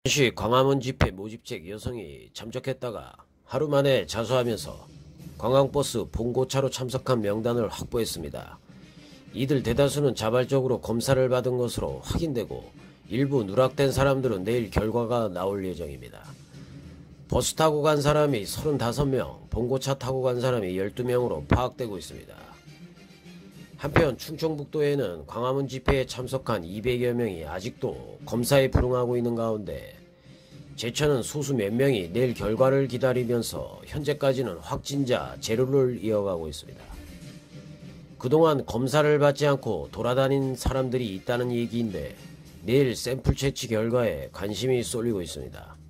시 광화문 집회 모집책 여성이 참석했다가 하루 만에 자수하면서 관광버스 봉고차로 참석한 명단을 확보했습니다. 이들 대다수는 자발적으로 검사를 받은 것으로 확인되고 일부 누락된 사람들은 내일 결과가 나올 예정입니다. 버스 타고 간 사람이 35명, 봉고차 타고 간 사람이 12명으로 파악되고 있습니다. 한편 충청북도에는 광화문 집회에 참석한 200여 명이 아직도 검사에 불응하고 있는 가운데 제천은 소수 몇 명이 내일 결과를 기다리면서 현재까지는 확진자 제로를 이어가고 있습니다. 그동안 검사를 받지 않고 돌아다닌 사람들이 있다는 얘기인데 내일 샘플 채취 결과에 관심이 쏠리고 있습니다.